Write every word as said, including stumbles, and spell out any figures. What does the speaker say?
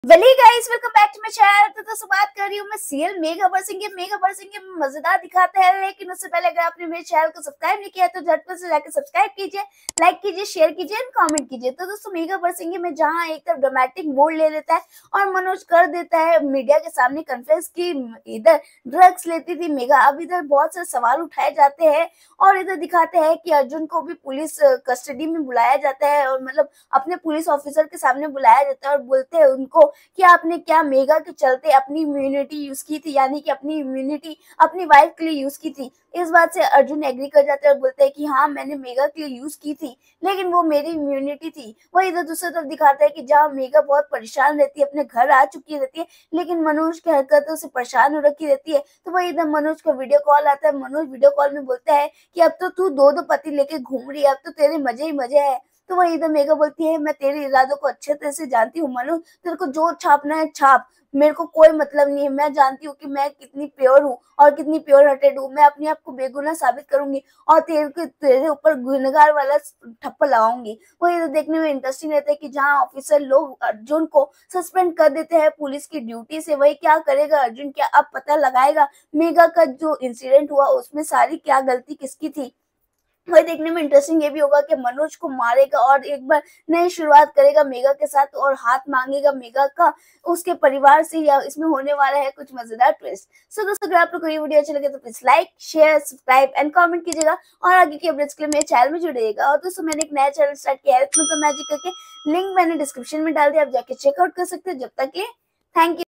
Belly guys, welcome back to my channel. तो दोस्तों बात कर रही हूँ मैं सीरियल मेघा बरसिंह के। मेघा बरसिंह के मजेदार दिखाते हैं, लेकिन उससे पहले अगर आपने मेरे चैनल को सब्सक्राइब नहीं किया तो झटपट से जाकर सब्सक्राइब कीजिए, लाइक कीजिए, शेयर कीजिए एंड कमेंट कीजिए। तो दोस्तों मेघा बरसिंह में जहाँ एक तरफ ड्रामेटिक मोड ले लेता है और मनोज कर देता है मीडिया के सामने कन्फेस की इधर ड्रग्स लेती थी मेघा, अब इधर बहुत से सवाल उठाए जाते हैं और इधर दिखाते हैं कि अर्जुन को भी पुलिस कस्टडी में बुलाया जाता है और मतलब अपने पुलिस ऑफिसर के सामने बुलाया जाता है और बोलते हैं उनको कि आपने क्या मेघा के चलते अपनी इम्यूनिटी यूज की थी, यानी कि अपनी इम्यूनिटी अपनी वाइफ के लिए यूज की थी। इस बात से अर्जुन एग्री कर जाते हैं और बोलते हैं कि हाँ मैंने मेघा के लिए यूज की थी, लेकिन वो मेरी इम्यूनिटी थी। वही इधर दूसरी तरफ दिखाता है कि जहाँ मेघा बहुत परेशान रहती है, अपने घर आ चुकी रहती है, लेकिन मनोज की हरकतों से परेशान हो रखी रहती है। तो वही इधर मनोज का वीडियो कॉल आता है। मनोज वीडियो कॉल में बोलता है कि अब तो तू दो दो पति लेके घूम रही है, अब तो तेरे मजे ही मजे है। तो वही इधर मेघा बोलती है मैं तेरे इरादों को अच्छे तरह से जानती हूँ मनोज, तेरे को जो छापना है छाप, मेरे को कोई मतलब नहीं है। मैं जानती हूँ कि मैं कितनी प्योर हूँ और कितनी प्योर हार्टेड हूँ। मैं अपने आप को बेगुनाह साबित करूंगी और तेरे के तेरे ऊपर गुनहगार वाला ठप्पा लगाऊंगी। वो ये तो देखने में इंटरेस्टिंग रहता है कि जहाँ ऑफिसर लोग अर्जुन को सस्पेंड कर देते हैं पुलिस की ड्यूटी से, वही क्या करेगा अर्जुन, क्या अब पता लगाएगा मेघा का जो इंसिडेंट हुआ उसमें सारी क्या गलती किसकी थी। वही देखने में इंटरेस्टिंग ये भी होगा कि मनोज को मारेगा और एक बार नई शुरुआत करेगा मेघा के साथ और हाथ मांगेगा मेघा का उसके परिवार से, या इसमें होने वाला है कुछ मजेदार ट्विस्ट। सो दोस्तों अगर आप लोग को ये वीडियो अच्छा लगे तो please like, share, subscribe and comment कीजिएगा और आगे की अपडेट्स के लिए मेरे चैनल में जुड़िएगा। और दोस्तों मैंने एक नया चैनल स्टार्ट किया है मैजिक करके, लिंक मैंने डिस्क्रिप्शन में डाल दिया, आप जाके चेकआउट कर सकते हैं। जब तक के थैंक यू।